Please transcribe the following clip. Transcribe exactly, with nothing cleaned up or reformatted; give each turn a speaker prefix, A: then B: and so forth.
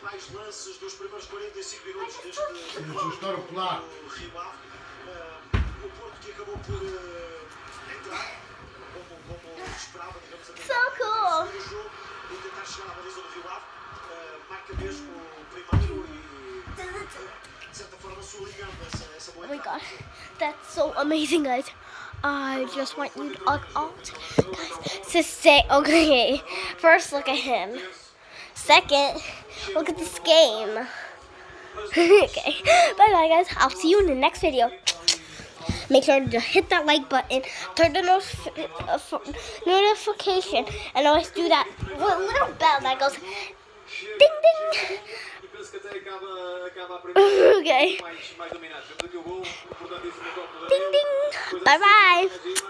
A: principais lances dos primeiros quarenta e cinco minutos deste
B: Rio Ave.
A: O Porto que acabou por entrar como esperava, digamos assim.
C: So cool.
A: O jogo e tentar chegar à baliza do Rio Ave. Marca mesmo o primeiro e de certa forma sublinhando essa, essa boa
C: Oh my
A: entrada.
C: god, that's so amazing, guys. I just want you all, all to, guys, to say, okay, first look at him. Second, look at this game. Okay, bye bye guys. I'll see you in the next video. Make sure to hit that like button, turn the notif uh, notification, and always do that little bell that goes ding ding. Okay. Ding ding. Bye bye.